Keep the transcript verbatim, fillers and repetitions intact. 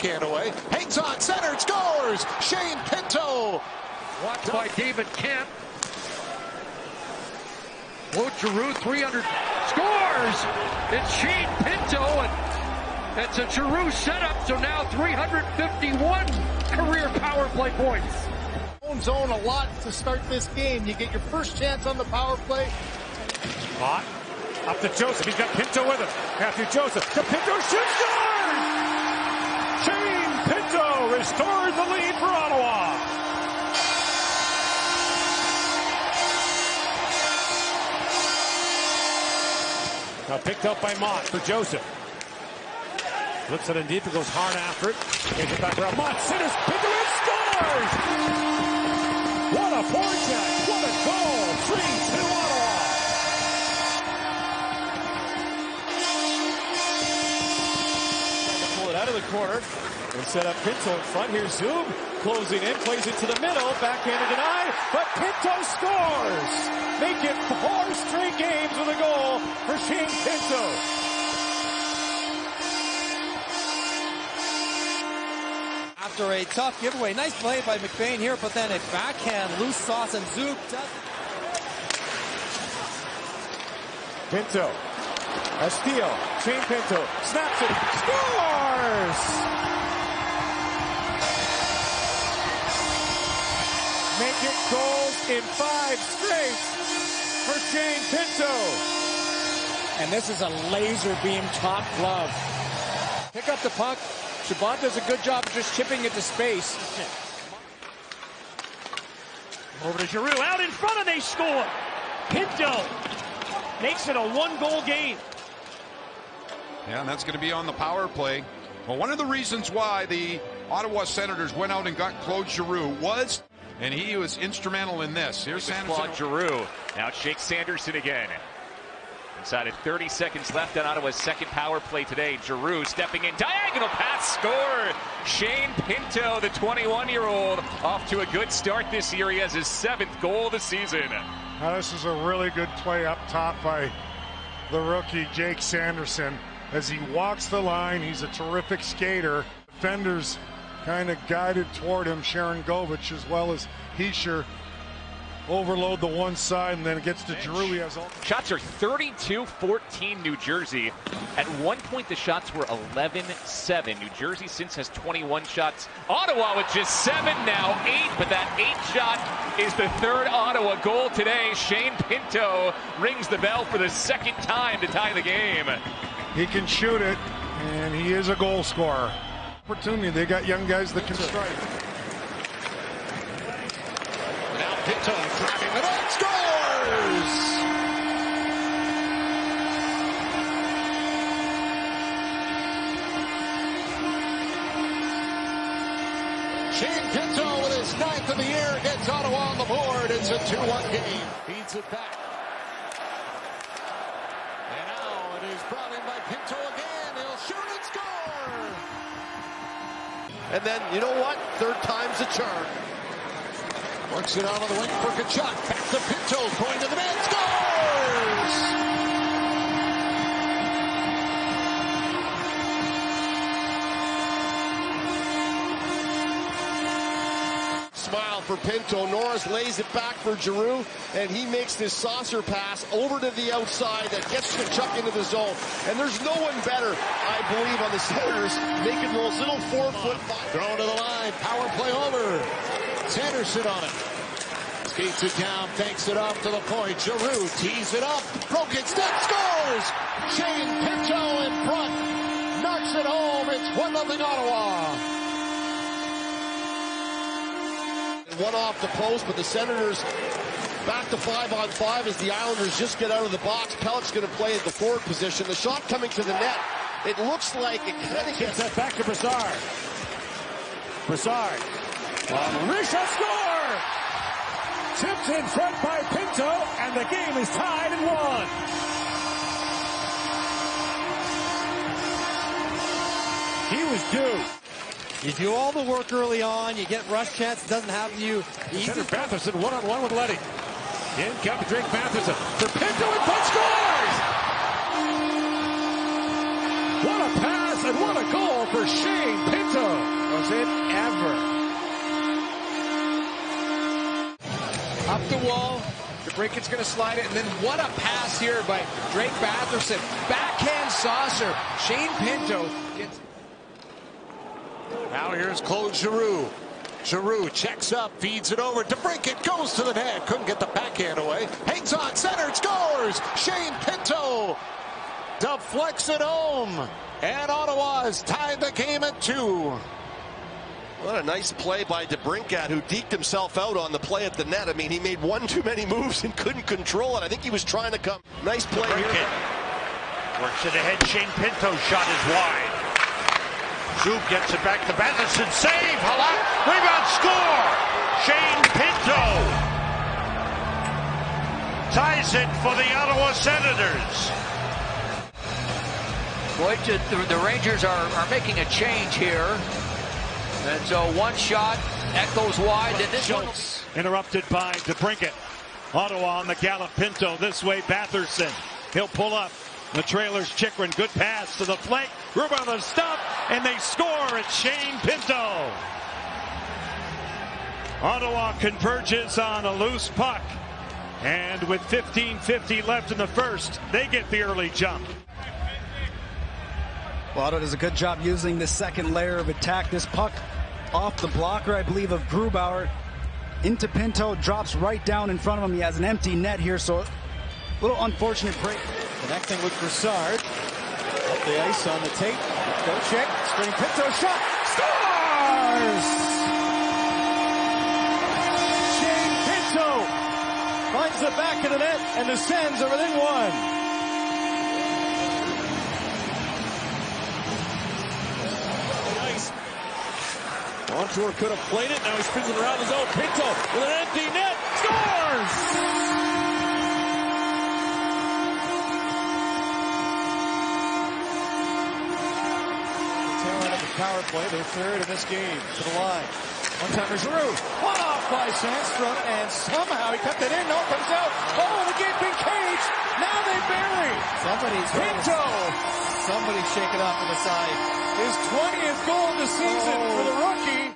backhand away. Hangs on, centered, scores! Shane Pinto! Watched by David Kemp. Claude Giroux, three hundred, scores! It's Shane Pinto, and it's a Giroux setup, so now three hundred fifty-one career power play points. Zone a lot to start this game. You get your first chance on the power play. Mott up to Joseph. He's got Pinto with him. Matthew Joseph to Pinto. Shoots, scores! Shane Pinto restores the lead for Ottawa. Now picked up by Mott for Joseph. Flips it in deep. It goes hard after it. Takes it back around. Mott centers. Pinto and scores! What a forecheck! What a goal! three two Ottawa! Pull it out of the corner and set up Pinto in front. Here's Zoom closing in, plays it to the middle, backhanded deny, but Pinto scores! Make it four straight games with a goal for Shane Pinto. After a tough giveaway. Nice play by McBain here, but then a backhand, loose sauce, and Zook does. Pinto. A steal. Shane Pinto snaps it. Scores! Make it goals in five straight for Shane Pinto. And this is a laser beam top glove. Pick up the puck. Chabot does a good job of just chipping it to space. Over to Giroux, out in front, and they score. Pinto makes it a one-goal game. Yeah, and that's going to be on the power play. Well, one of the reasons why the Ottawa Senators went out and got Claude Giroux was, and he was instrumental in this. Here's Sanderson. Claude Giroux. Now it's Jake Sanderson again. Inside of thirty seconds left on Ottawa's second power play today. Giroux stepping in, diagonal pass, score! Shane Pinto, the twenty-one-year-old, off to a good start this year. He has his seventh goal of the season. Now this is a really good play up top by the rookie Jake Sanderson. As he walks the line, he's a terrific skater. Defenders kind of guided toward him, Sharon Govich as well as Hischier. Overload the one side, and then it gets to Giroux. He has all... Shots are thirty-two fourteen New Jersey. At one point, the shots were eleven seven. New Jersey since has twenty-one shots. Ottawa with just seven now, eight, but that eight shot is the third Ottawa goal today. Shane Pinto rings the bell for the second time to tie the game. He can shoot it, and he is a goal scorer. Opportunity, they got young guys that can strike. Pinto driving it up, scores! Shane Pinto with his ninth of the year gets Ottawa on the board. It's a two one game. Feeds it back. And now it is brought in by Pinto again. He'll shoot and score! And then, you know what? Third time's a charm. Works it out on the wing for Tkachuk. Back to Pinto, going to the net, scores! Smile for Pinto. Norris lays it back for Giroux, and he makes this saucer pass over to the outside that gets Tkachuk into the zone. And there's no one better, I believe, on the Senators, making those little four-foot... Thrown to the line, power play over. Sanderson on it. Skates it down, takes it up to the point. Giroux tees it up. Broken stick, scores! Shane Pinto in front. Knocks it home. It's one nothing Ottawa. One off the post, but the Senators back to five on five as the Islanders just get out of the box. Pellet's going to play at the forward position. The shot coming to the net. It looks like it kind of gets that back to Brassard. Brassard. Um, Risha score! Tipped in front by Pinto, and the game is tied at one. He was due. You do all the work early on, you get rush chance, it doesn't happen to you. Easy. Center Batherson one-on-one with Leddy. In comes Drake Batherson for Pinto, and Pinto scores! What a pass and what a goal for Shane Pinto. Has it ever. Up the wall. DeBrincat's going to slide it, and then what a pass here by Drake Batherson. Backhand saucer. Shane Pinto gets... Now here's Claude Giroux. Giroux checks up, feeds it over. DeBrincat goes to the net. Couldn't get the backhand away. Hangs on, centered, scores! Shane Pinto deflects it home. And Ottawa has tied the game at two. What a nice play by DeBrincat, who deked himself out on the play at the net. I mean, he made one too many moves and couldn't control it. I think he was trying to come. Nice play here. Works it ahead. Shane Pinto's shot is wide. Zoub gets it back to Batherson. Save. Halak. Rebound. Score. Shane Pinto ties it for the Ottawa Senators. Boy, the, the Rangers are, are making a change here. And so one shot echoes wide. And this one interrupted by DeBrincat. Ottawa on the gallop. Pinto this way. Batherson. He'll pull up. The trailer's Chychrun. Good pass to the flank. Rebound the stop. And they score. It's Shane Pinto. Ottawa converges on a loose puck. And with fifteen fifty left in the first, they get the early jump. Well, Ottawa does a good job using this second layer of attack. This puck off the blocker, I believe, of Grubauer into Pinto, drops right down in front of him. He has an empty net here, so a little unfortunate break. Connecting with Broussard. Up the ice on the tape. Go check. Screen Pinto shot. Scores! Shane Pinto finds the back of the net, and the Sens are within one. Montour could have played it. Now he's spinning around his own. Pinto with an empty net. Scores! Tail end of the power play. Their third in this game. To the line. One-timer Giroux. One off by Sandstrom. And somehow he kept it in. No, it comes out. Oh, the game's been caged. Now they bury. Somebody's Pinto. Somebody's shaking off to the side. His twentieth goal of the season oh. for the rookie.